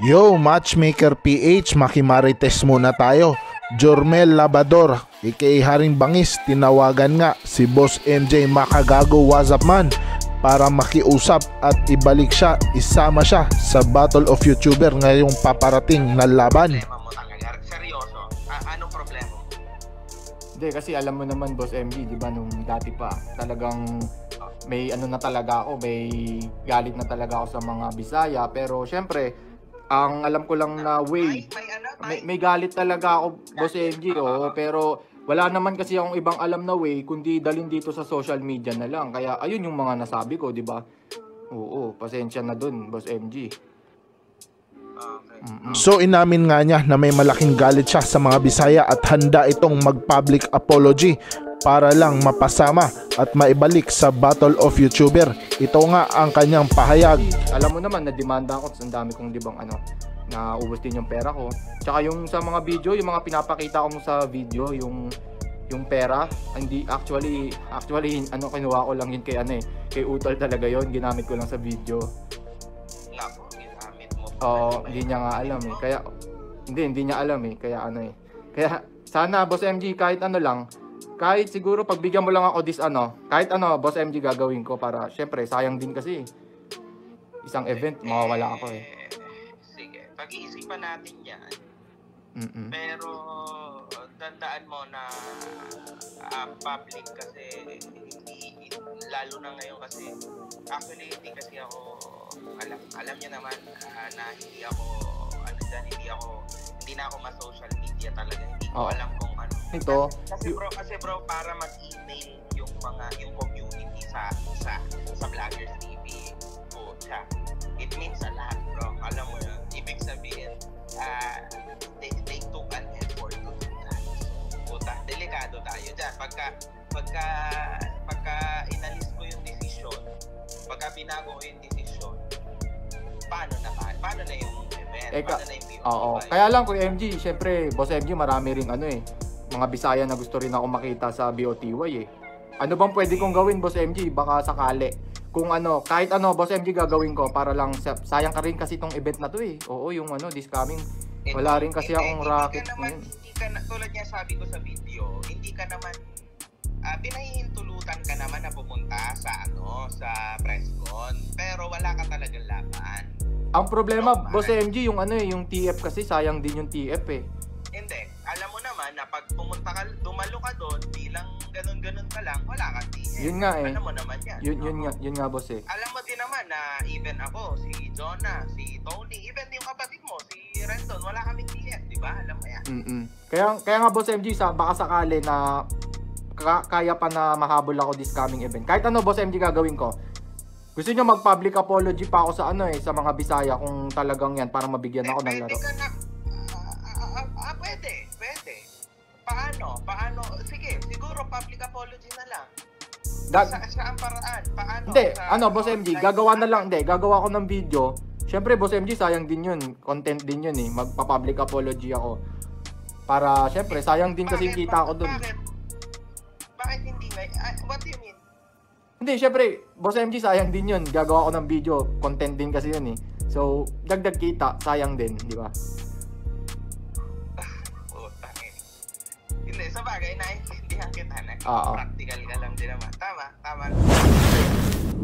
Yo, Matchmaker PH, makimarites muna tayo. Jormel Labador, aka Haring Bangis, tinawagan nga si Boss MJ Makagago WhatsApp man para makiusap at ibalik siya, isama siya sa Battle of YouTuber ngayong paparating na laban. Problema mo talaga? Seryoso? Anong problema mo? Hindi, kasi alam mo naman Boss MJ, di ba nung dati pa, talagang may ano na talaga ako, may galit na talaga ako sa mga Bisaya. Pero syempre, ang alam ko lang na way, may galit talaga ako Boss MJ, pero wala naman kasi akong ibang alam na way kundi dalhin dito sa social media na lang. Kaya ayun yung mga nasabi ko, di ba? Oo, pasensya na dun Boss MJ. So inamin nga niya na may malaking galit siya sa mga Bisaya at handa itong mag-public apology para lang mapasama at maibalik sa Battle of YouTuber. Ito nga ang kanyang pahayag. Alam mo naman, na-demanda ako, ang dami kong dibang na ubos din yung pera ko. Tsaka yung sa mga video, yung mga pinapakita ko sa video, yung pera, hindi actually kinuha ko lang yun kay kay Utol talaga yon, ginamit ko lang sa video. Nako, ginamit mo. Oo, hindi niya nga alam eh. Kaya hindi niya alam eh. Kaya Kaya sana Boss MG kahit lang, kahit siguro pagbigyan mo lang ako kahit Boss MG gagawin ko para syempre sayang din kasi isang event mawawala ako eh. Sige, pag-iisipan natin 'yan. Pero tandaan mo na public kasi hindi, lalo na ngayon kasi actually hindi kasi ako alam niya naman na hindi na ako ma-social media talaga, hindi ko alam kung ano ito kasi bro para mag-email yung community sa Vloggers TV it means a lot bro, alam mo yun, ibig sabihin they took an effort to do that. Puta, delikado tayo dyan. Pagka inalis ko yung decision, pagka binago ko yung decision, paano na yung event? Paano na yung POTY? Oo. Kaya lang ko MG, syempre, Boss MG, marami ring mga Bisaya na gusto rin ako makita sa BOTY eh. Ano bang pwede kong gawin, Boss MG? Baka sakali. Kung kahit Boss MG gagawin ko para lang sayang ka rin kasi itong event na to eh. Oo, yung this coming. Wala rin kasi akong racket ngayon. Hindi ka na, tulad niya sabi ko sa video, hindi ka naman pinahihintulutan ka naman na pumunta sa press con, pero wala ka talagang laban. Ang problema, Boss MG, yung TF kasi sayang din yung TF eh. Hindi, alam mo naman na pag pumunta ka, dumalo ka doon, bilang ganun-ganun ka lang, wala kang TF. Yun nga eh. Alam mo naman yan. Yun nga boss eh. Alam mo din naman na even ako, si Jonah, si Tony, even yung kapatid mo, si Renton, wala kaming TF, di ba? Alam mo yan. Kaya nga Boss MG, baka sakali na kaya pa na mahabol ako this coming event. Kahit Boss MG gagawin ko. Gusto niyo mag-public apology pa ako sa sa mga Bisaya kung talagang yan para mabigyan ako ng laro. Pwede. Paano? Sige, siguro public apology na lang. Saan paraan? Paano? Hindi, Boss MG, gagawa ko ng video. Syempre, Boss MG, sayang din yun. Content din yun eh. Magpa-public apology ako. Para, syempre, sayang din kasi kita ko dun. Bakit hindi what do you mean? Hindi, syempre, Boss MG, sayang din yun. Gagawa ko ng video. Content din kasi yun eh. So, dagdag kita, sayang din, di ba? Hindi, sa bagay, naiintindihan kita na. Practical ka lang din naman. Tama.